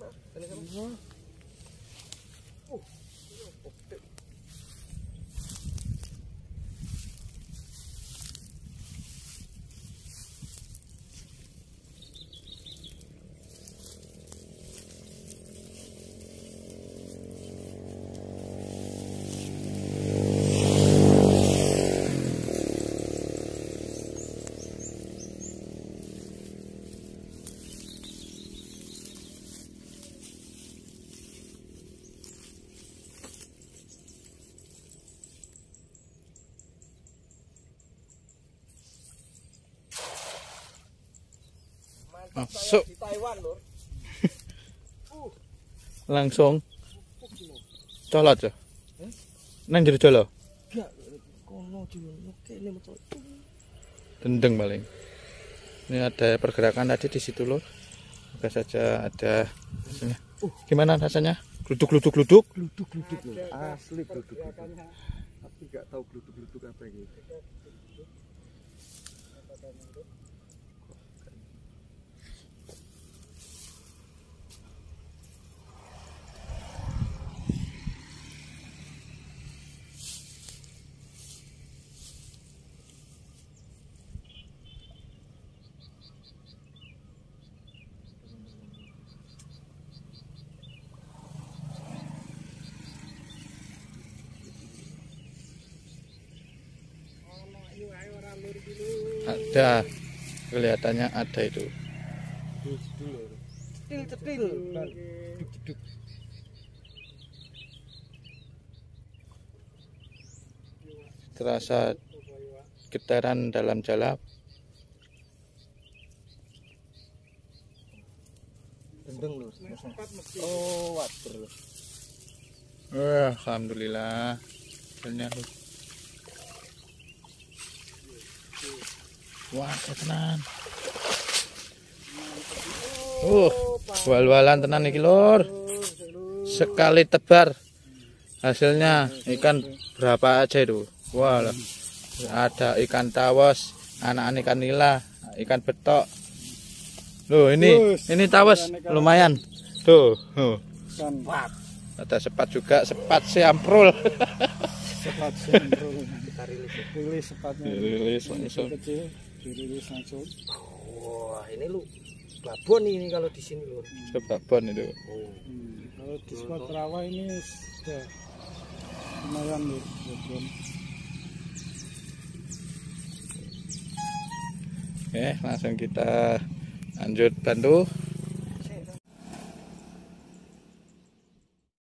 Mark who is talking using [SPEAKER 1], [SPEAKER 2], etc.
[SPEAKER 1] Masuk
[SPEAKER 2] di Taiwan lur.
[SPEAKER 1] langsung colot ya. Nang jero jolo.
[SPEAKER 2] Gak kono dulu kene metu.
[SPEAKER 1] Dendeng paling. Ini ada pergerakan tadi di situ lur. Moga saja ada hasilnya. Gimana rasanya? Gluduk.
[SPEAKER 2] Gluduk lur. Asli gluduk. Tapi gak tahu gluduk apa gitu.
[SPEAKER 1] Ada, kelihatannya ada itu.
[SPEAKER 2] Cetil.
[SPEAKER 1] Terasa getaran dalam jalap.
[SPEAKER 2] Dendeng lur. Oh, water lur.
[SPEAKER 1] Alhamdulillah. Hasilnya lur. Wah, tenan. Wal-walan tenan iki lur. Sekali tebar. Hasilnya ikan berapa aja itu? Wah, ada ikan tawos, anak ikan nila, ikan betok. Loh, ini tawos lumayan. Tuh.
[SPEAKER 2] Sepat.
[SPEAKER 1] Ada sepat juga, sepat siamprul.
[SPEAKER 2] Sepat siamprul. Rilis sepatnya.
[SPEAKER 1] Rilis langsung.
[SPEAKER 2] Dirilis langsung. Wah, ini lu babon ini kalau di sini lur.
[SPEAKER 1] Babon itu.
[SPEAKER 2] Kalau di spot rawa ini sudah lumayan lur, babon.
[SPEAKER 1] Oke, langsung kita lanjut bantu.